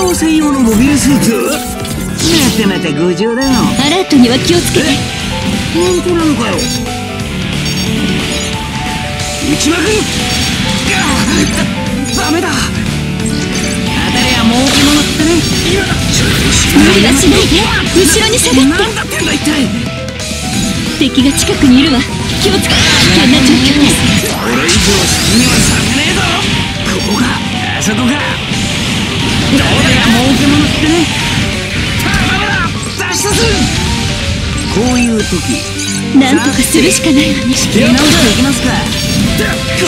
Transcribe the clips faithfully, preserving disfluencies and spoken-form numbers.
動専用のモビルスーツ。またまたご冗談を。 アラートには気をつけて。 本当なのかよ。内間君、ダメだ。当たりは儲け物ってね。今だ。 無理はしないで。後ろに下がって。 何だってんだ一体。 敵が近くにいるわ。気をつけて。危険な状況です。 これ以上先にはさせねえぞ。ここか、あそこか。どうだよ儲け物ってね。ダメだ、脱出する。こういう時なんとかするしかないわね。 仕切り直していきますか。な、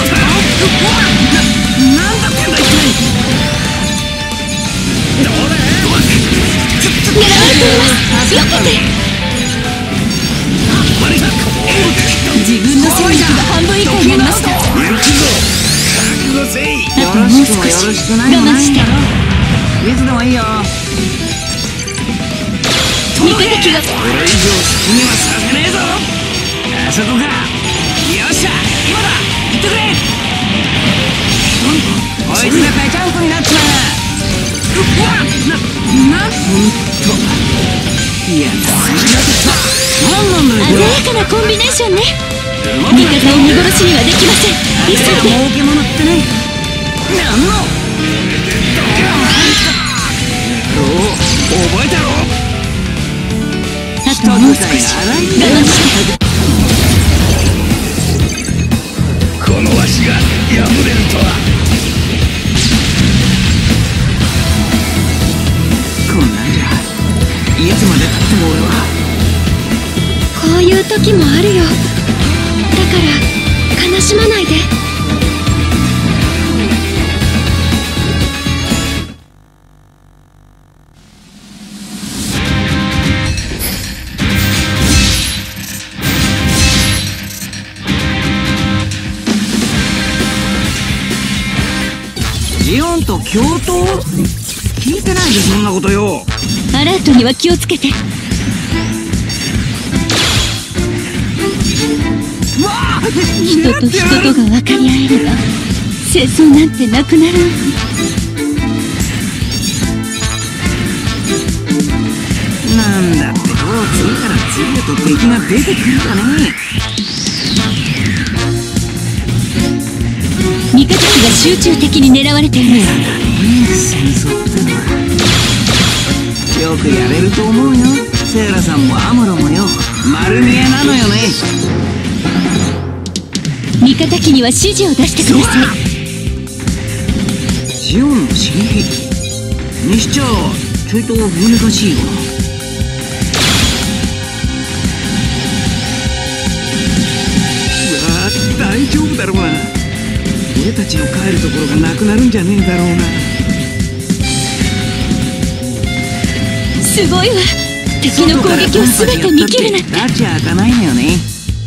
なんだってんだ一体。どうだよ。 狙われています。避けて。自分の戦力が半分以下になりました。あともう少し我慢して。 いつでもいいよ。 味方機が。 これ以上先にはさせねえぞ。あそこか。よっしゃ、今だ。行ってくれ。こいつがペチャンコになっちまう。うわっ、な、なんと。いや、なんなんだよ。 鮮やかなコンビネーションね。味方を見殺しにはできません。急いで。 儲け物ってね。なんの。覚えたろ。 あともう少し我慢して。 このわしが破れるとは。こんなんじゃいつまでたっても俺は。 こういう時もあるよ。だから悲しまないで。 ジオンと共闘？聞いてないでそんなことよ。 アラートには気をつけて。人と人とが分かり合えれば戦争なんてなくなる。 なんだってこう次から次へと敵が出てくるかね。 味方機が集中的に狙われています。 戦争ってのはよくやれると思うよ。セイラさんもアムロもよ、丸見えなのよね。 味方機には指示を出してください。 ジオンの刺激にしちゃちょいと難しいわ。うわー、大丈夫だろうな。俺たちの帰るところがなくなるんじゃねえだろうな。 すごいわ。敵の攻撃を全て見切るなんて。 ラチ開かないのよね。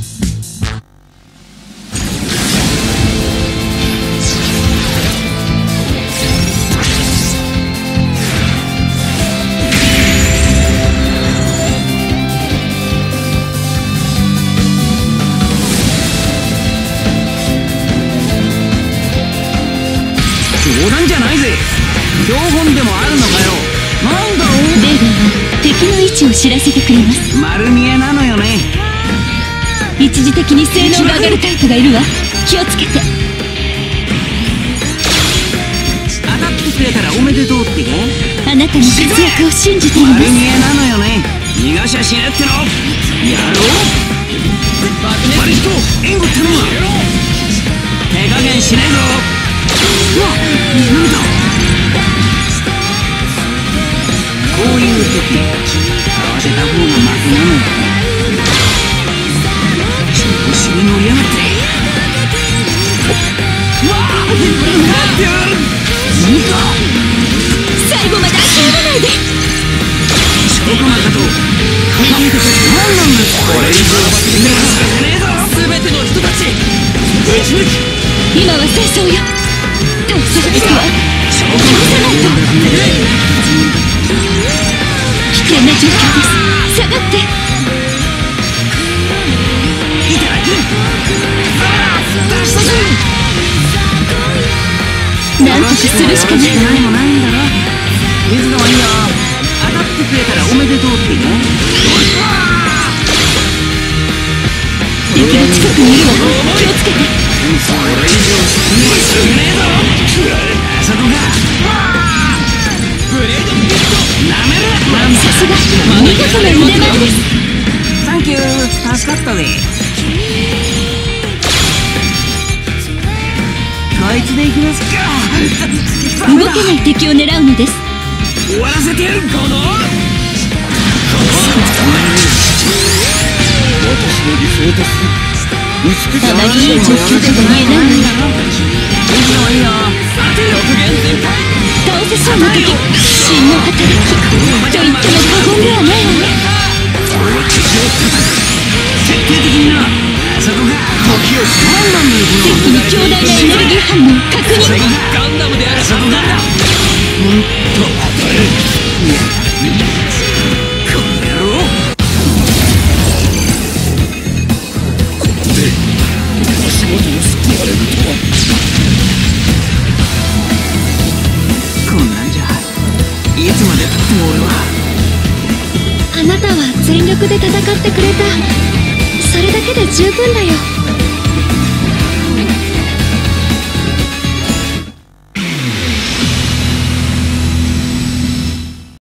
冗談じゃないぜ。標本でもあるのかよ。なんだろう。 レーダーは敵の位置を知らせてくれます。 丸見えなのよね。 一時的に性能が上がるタイプがいるわ。気をつけて。 当たってくれたらおめでとうってか。 あなたの活躍を信じています。 丸見えなのよね。逃がしゃしねっての。やろう。バリスト援護頼むわ。手加減しねえぞ。うわっ、なんだ。こういう時慌てた方が負けなのよ。調子に乗りやがって。うわっ、なんてやる。いいか、 最後まで諦めないで。 証拠なんかと何なんだ。これ以上死ねはさせねえぞ。全ての人たち撃ち抜き。 今は戦争よ。対する敵は倒さないと。危険な状況です。下がって。 いただき。 なんとかするしかない。 何もないんだろ。 水野はいいよ。当たってくれたらおめでとうってね。 敵が近くにいるわ。気をつけて。 それ以上進めはすねえぞ。あそこがブレードピットなめる。 さすが見事な腕前です。 サンキュー、助かったぜ。こいつでいきますか。 動けない敵を狙うのです。 終わらせてやる。この私の理想とする美しいあまりいい状況では言えないのよ。 いいよいいよ。 倒せそうな敵、真の働きと言っても過言ではないわね。 徹底的にな。あそこが時をガンダム敵に強大なエネルギー反応確認。 ガンダムである。あそこがうんと当たれ。この野郎。 足元を救われるとは。 こんなんじゃいつまでたっても俺は。 あなたは全力で戦ってくれた。それだけで十分だよ。